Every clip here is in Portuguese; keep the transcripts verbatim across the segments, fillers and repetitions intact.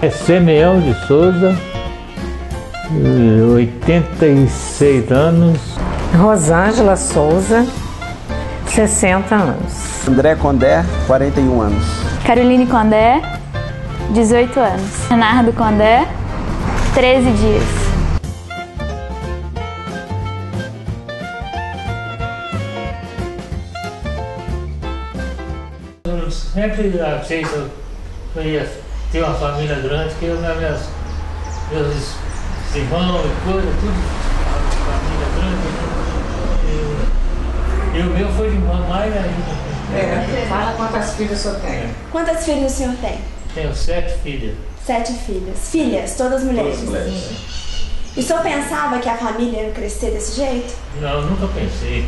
É Simeão de Souza, oitenta e seis anos. Rosângela Souza, sessenta anos. André Condé, quarenta e um anos. Caroline Condé, dezoito anos. Leonardo Condé, treze dias. Eu sempre achei que eu ia ter uma família grande, que eu, minhas, meus irmãos e coisa, tudo, família grande. E, e o meu foi de mais ainda. É, fala quantas filhas o senhor tem. Quantas filhas o senhor tem? Tenho sete filhas. Sete filhas. Filhas, todas mulheres. Todas mulheres. E o senhor pensava que a família ia crescer desse jeito? Não, nunca pensei.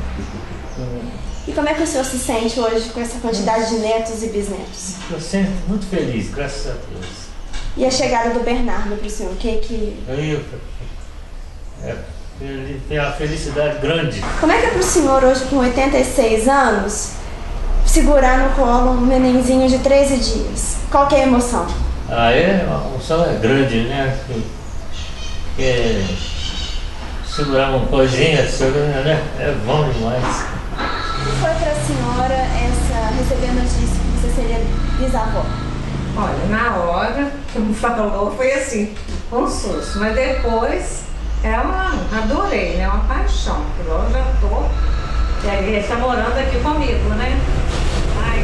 E como é que o senhor se sente hoje com essa quantidade de netos e bisnetos? Estou sempre muito feliz, graças a Deus. E a chegada do Bernardo para o senhor, o que que... Eu, é, tem uma felicidade grande. Como é que é para o senhor hoje, com oitenta e seis anos, segurar no colo um nenenzinho de treze dias? Qual que é a emoção? Ah, é? A emoção é grande, né? Porque segurar uma coisinha, né? É bom demais. Como foi para a senhora essa, receber a notícia que você seria bisavó? Olha, na hora que me falou foi assim, um susto, mas depois é uma, adorei, né? Uma paixão, porque eu já tô, e aí ele está morando aqui comigo, né? Aí,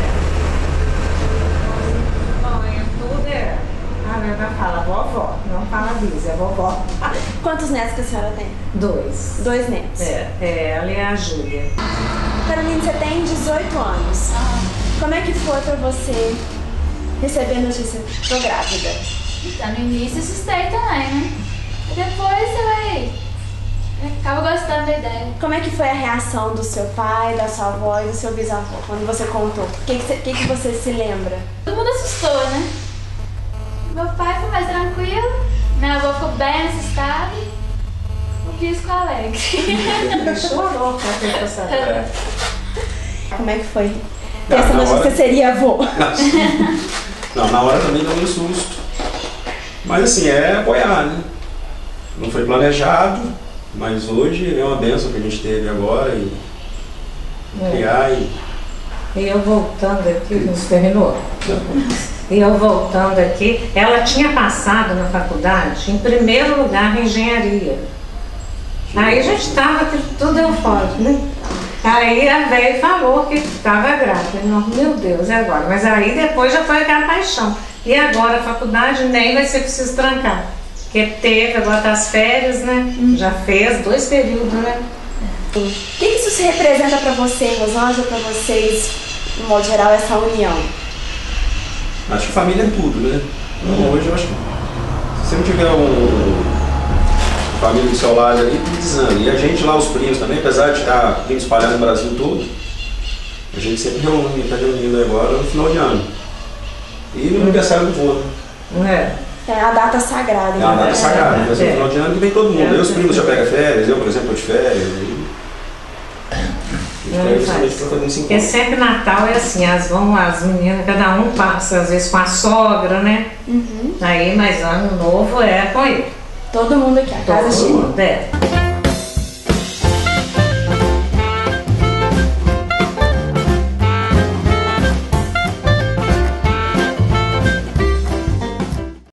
mãe, tudo é, a Nena fala vovó, não fala bis, é vovó. Quantos netos que a senhora tem? Dois. Dois netos. É, é ela e a Júlia. Caroline, você tem dezoito anos. Como é que foi para você receber a notícia? Tô grávida. Então, no início assustei também, né? E depois você vai... acaba gostando da ideia. Como é que foi a reação do seu pai, da sua avó e do seu bisavô quando você contou? O que, que, você, que, que você se lembra? Todo mundo assustou, né? Meu pai foi mais tranquilo, minha avó ficou bem assustada, o Cris ficou alegre. Chorou pra ter passado. Como é que foi? Ter essa notícia que você seria avô? Não, na hora também deu um susto. Mas assim, é apoiar, né? Não foi planejado, mas hoje é uma bênção que a gente teve agora e criar e... E eu voltando aqui, não se terminou? E eu voltando aqui, ela tinha passado na faculdade em primeiro lugar em engenharia. Aí a gente estava tudo eufórico, né? Aí a velha falou que estava grávida. Não, meu Deus, e agora? Mas aí depois já foi aquela paixão. E agora a faculdade nem vai ser preciso trancar. Porque teve, agora tá as férias, né? Hum. Já fez dois períodos, né? O que, que isso se representa para você, Rosângela, para vocês, no modo geral, essa união? Acho que família é tudo, né? Então, hoje eu acho que se você não tiver um, família do seu lado ali, precisando. E a gente lá, os primos também, apesar de estar vindo espalhado no Brasil todo, a gente sempre reúne, está reunindo agora no final de ano. E no aniversário do vô, né? É. É a data sagrada. É a data sagrada, mas no é. final de ano que vem todo mundo. É. Meus primos já pegam férias, eu, por exemplo, estou de férias. E... Não faz. Porque sempre Natal é assim, as, vão, as meninas, cada um passa, às vezes com a sogra, né? Uhum. Aí, mas ano novo é com ele. Todo mundo aqui, a casa cheia. É.